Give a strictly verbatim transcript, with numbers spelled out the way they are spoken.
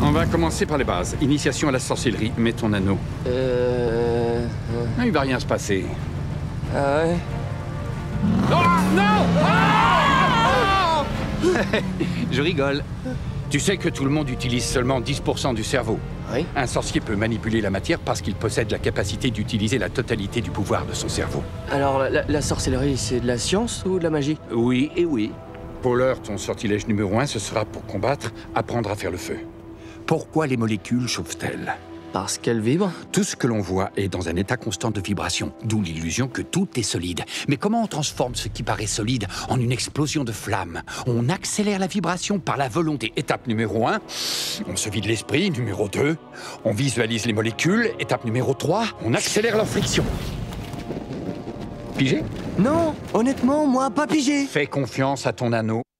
On va commencer par les bases. Initiation à la sorcellerie. Mets ton anneau. Euh... Ah, il va rien se passer. Ah ouais? Oh, non! Ah! Je rigole. Tu sais que tout le monde utilise seulement dix pour cent du cerveau. Oui. Un sorcier peut manipuler la matière parce qu'il possède la capacité d'utiliser la totalité du pouvoir de son cerveau. Alors, la, la sorcellerie, c'est de la science ou de la magie? Oui et oui. Pour l'heure, ton sortilège numéro un, ce sera pour combattre, apprendre à faire le feu. Pourquoi les molécules chauffent-elles? Parce qu'elle vibre? Tout ce que l'on voit est dans un état constant de vibration, d'où l'illusion que tout est solide. Mais comment on transforme ce qui paraît solide en une explosion de flammes? On accélère la vibration par la volonté. Étape numéro un, on se vide l'esprit. Numéro deux, on visualise les molécules. Étape numéro trois, on accélère leur friction. Pigé? Non, honnêtement, moi, pas pigé. Fais confiance à ton anneau.